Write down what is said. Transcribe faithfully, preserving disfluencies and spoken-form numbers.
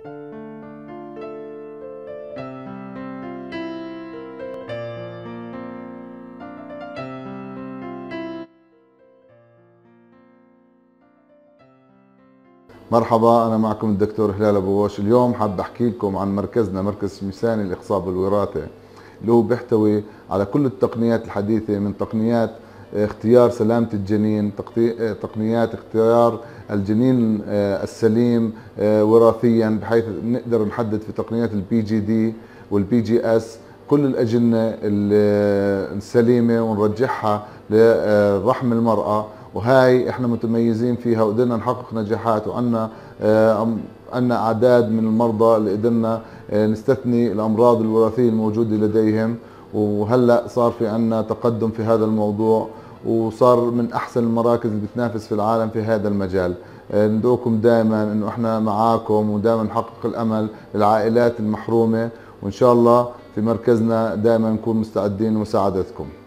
مرحبا، أنا معكم الدكتور هلال أبو غوش. اليوم حاب أحكي لكم عن مركزنا، مركز شمساني للإخصاب والوراثة، اللي هو بيحتوي على كل التقنيات الحديثة، من تقنيات اختيار سلامة الجنين، تقنيات اختيار الجنين السليم وراثيا، بحيث نقدر نحدد في تقنيات البي جي دي والبي جي اس كل الأجنة السليمة ونرجعها لرحم المرأة. وهاي احنا متميزين فيها وقدرنا نحقق نجاحات، وعندنا عندنا اعداد من المرضى اللي قدرنا نستثني الامراض الوراثيه الموجوده لديهم. وهلا صار في عندنا تقدم في هذا الموضوع، وصار من احسن المراكز اللي بتنافس في العالم في هذا المجال. ندعوكم دائما انه احنا معاكم، ودائما نحقق الامل للعائلات المحرومه، وان شاء الله في مركزنا دائما نكون مستعدين لمساعدتكم.